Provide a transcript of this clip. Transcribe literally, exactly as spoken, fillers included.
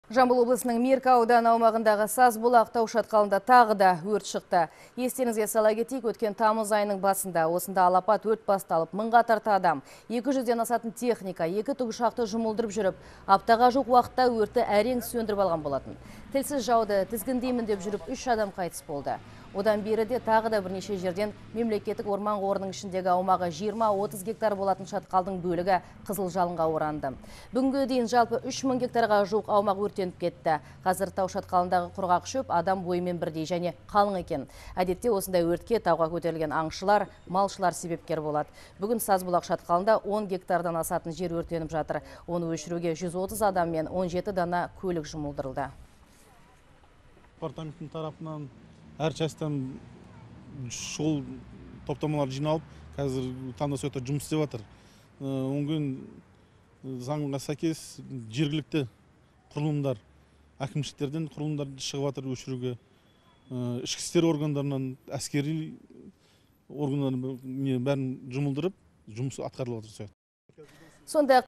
Жамбыл облысының Меркі ауданы аумағындағы Сазбұлақ тау шатқалында тағы да өрт шықты. Естеріңізге сала кетейік, өткен тамыз айының басында осында алапат өрт басталып, мыңға тарта адам, екі жүзден асатын техника, екі тікұшақты жұмылдырып жүріп, аптаға жуық уақытта өртті әрең сөндіріп алған болатын. Тілсіз жауды тізгіндеймін деп жүріп, үш адам қайтыс болды. Одан бері де тағы да бірнеше жерден мемлекеттік орман қорының ішіндегі аумағы жиырма отыз гектар болатын шатқалдың бөлігі қызыл жалынға оранды. Бүгінге дейін жалпы үш мың гектарға жуық аумақ өртеніп кетті. Қазір тау шатқалындағы құрғақ шөп адам бойымен бірдей және қалың екен. Әдетте осындай өртке тауға көтерілген аңшылар, малшылар себепкер болады. Бүгін Сазбұлақ шатқалында он гектардан асатын жер өртеніп жатыр. Оны өшіруге жүз отыз адам мен он жеті дана көлік жұмылдырылды. Департаменттің тарапынан әр частан шұғыл топтамалар жиналып, қазір таңда сөйтіп жұмыс істеп жатыр. Оңген заңға сәйкес жергілікті құрылымдар, әкімшіліктерден құрылымдар шығып жатыр өшіруге. Ішкі істер органдарынан, әскери органдарының бәрін жұмылдырып, жұмыс атқарылып жатыр. Сондай